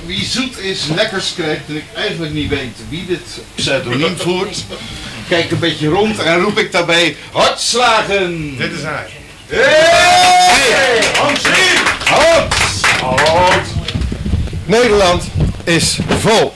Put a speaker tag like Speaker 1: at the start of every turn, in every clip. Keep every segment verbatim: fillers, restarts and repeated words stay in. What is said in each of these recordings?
Speaker 1: wie zoet is, lekkers krijgt en ik eigenlijk niet weet wie dit pseudoniem voert. Kijk een beetje rond en roep ik daarbij hartslagen.
Speaker 2: Dit is hij.
Speaker 1: Hey! Hans hier! Hans!
Speaker 3: Hans! Nederland is vol.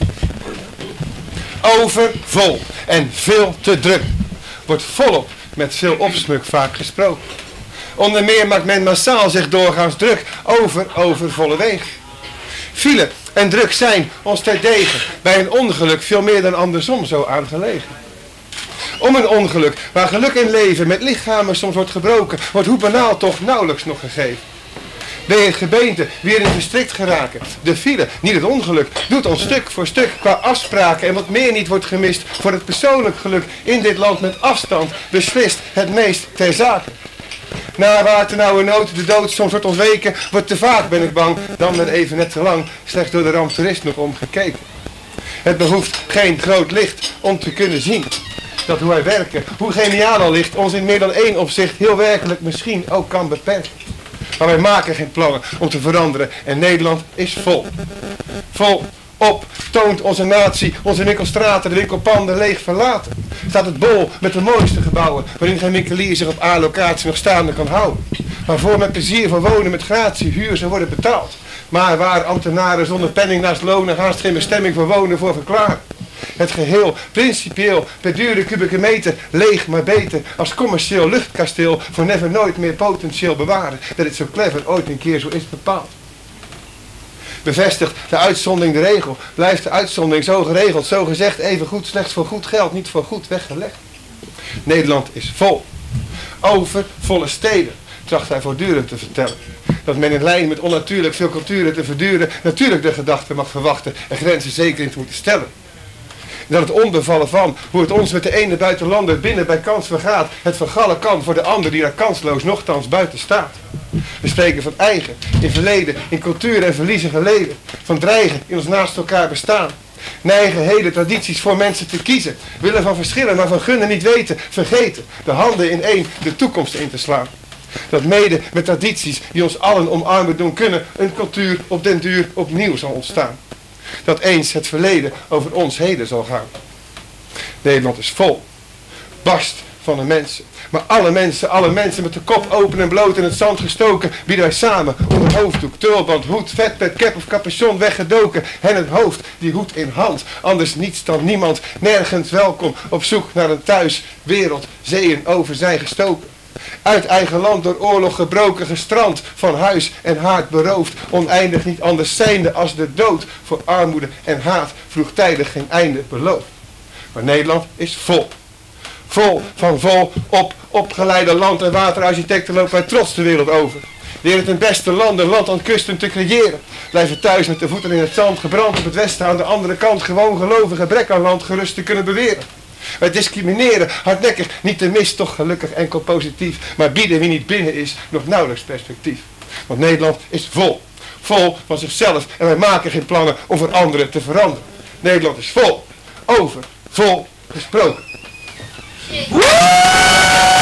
Speaker 3: Overvol en veel te druk. Wordt volop met veel opsmuk vaak gesproken. Onder meer maakt men massaal zich doorgaans druk over overvolle wegen. File en druk zijn ons terdege bij een ongeluk veel meer dan andersom zo aangelegen. Om een ongeluk waar geluk in leven met lichamen soms wordt gebroken, wordt hoe banaal toch nauwelijks nog gegeven. Ben je het gebeente weer in verstrikt geraken? De file, niet het ongeluk, doet ons stuk voor stuk qua afspraken en wat meer niet wordt gemist voor het persoonlijk geluk in dit land met afstand beslist het meest ter zake. Na waar te nauwe nood de dood soms wordt ontweken, wordt te vaak, ben ik bang, dan met even net te lang, slechts door de ramptoerist nog omgekeken. Het behoeft geen groot licht om te kunnen zien dat hoe wij werken, hoe geniaal al ligt, ons in meer dan één opzicht heel werkelijk misschien ook kan beperken. Maar wij maken geen plannen om te veranderen en Nederland is vol. Vol op toont onze natie, onze winkelstraten, de winkelpanden leeg verlaten. Staat het bol met de mooiste gebouwen, waarin geen winkelier zich op A-locatie nog staande kan houden. Waarvoor met plezier voor wonen met gratie huur zou worden betaald. Maar waar ambtenaren zonder penning naast lonen haast geen bestemming voor wonen voor verklaren. Het geheel, principieel, per dure kubieke meter, leeg maar beter, als commercieel luchtkasteel voor never nooit meer potentieel bewaren, dat het zo clever ooit een keer zo is bepaald. Bevestigt de uitzondering de regel, blijft de uitzondering zo geregeld, zo gezegd even goed, slechts voor goed geld, niet voor goed weggelegd. Nederland is vol. Over volle steden, tracht hij voortdurend te vertellen. Dat men in lijn met onnatuurlijk veel culturen te verduren, natuurlijk de gedachte mag verwachten en grenzen zeker in te moeten stellen. Dat het onbevallen van hoe het ons met de ene buitenlander binnen bij kans vergaat, het vergallen kan voor de ander die daar kansloos nochtans buiten staat. We spreken van eigen, in verleden, in cultuur en verliezen geleden, van dreigen in ons naast elkaar bestaan. Neigen hele tradities voor mensen te kiezen, willen van verschillen maar van gunnen niet weten, vergeten, de handen in één de toekomst in te slaan. Dat mede met tradities die ons allen omarmen doen kunnen, een cultuur op den duur opnieuw zal ontstaan. Dat eens het verleden over ons heden zal gaan. Nederland is vol. Barst van de mensen. Maar alle mensen, alle mensen met de kop open en bloot in het zand gestoken, bieden wij samen onder hoofddoek, tulband, hoed, vetpet, cap of capuchon weggedoken. En het hoofd, die hoed in hand. Anders niets dan niemand, nergens welkom, op zoek naar een thuis, wereld, zeeën over zijn gestoken. Uit eigen land door oorlog gebroken, gestrand, van huis en haard beroofd, oneindig niet anders zijnde als de dood, voor armoede en haat vroegtijdig geen einde beloofd. Maar Nederland is vol. Vol van vol op opgeleide land- en waterarchitecten lopen wij trots de wereld over. Leer het een beste land, een land aan kusten te creëren. Blijven thuis met de voeten in het zand, gebrand op het westen aan de andere kant, gewoon gelovig gebrek aan land gerust te kunnen beweren. Wij discrimineren, hardnekkig, niet te mis, toch gelukkig enkel positief, maar bieden wie niet binnen is nog nauwelijks perspectief. Want Nederland is vol, vol van zichzelf en wij maken geen plannen om voor anderen te veranderen. Nederland is vol, over, vol gesproken.